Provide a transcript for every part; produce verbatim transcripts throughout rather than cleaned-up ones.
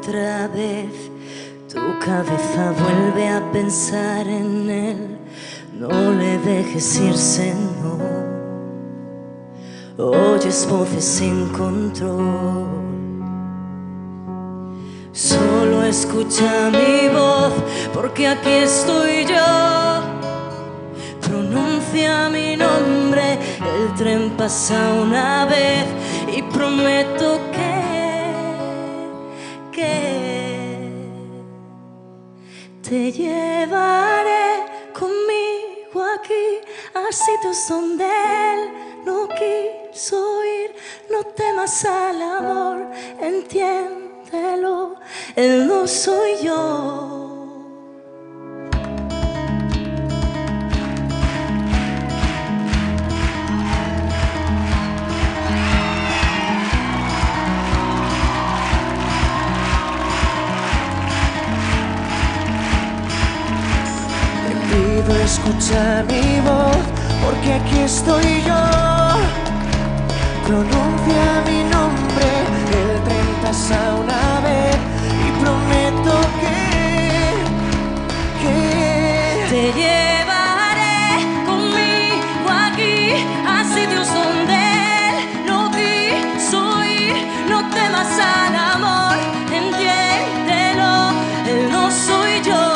otra vez. Tu cabeza vuelve a pensar en él. No le dejes irse, no. Oyes voces sin control. Solo escucha mi voz, porque aquí estoy yo. Pronuncia mi nombre, el tren pasa una vez y prometo que, que te llevaré conmigo aquí a sitios donde él no quiso ir. No temas al amor, entiéndelo, él no soy yo. Escucha mi voz, porque aquí estoy yo. Pronuncia mi nombre, el tren pasa una vez y prometo que, que te llevaré conmigo aquí a sitios donde él no quiso ir. No temas al amor, entiéndelo, él no soy yo.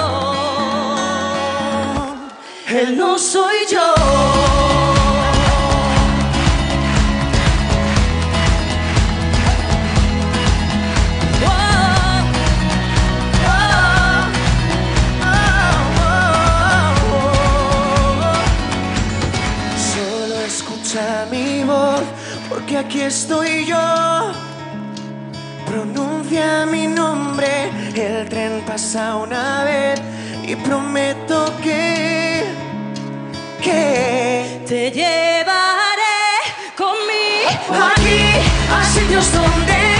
Él no soy yo. Oh, oh, oh, oh, oh. Solo escucha mi voz, porque aquí estoy yo. Pronuncia mi nombre, el tren pasa una vez y prometo que, que te llevaré conmigo aquí a sitios donde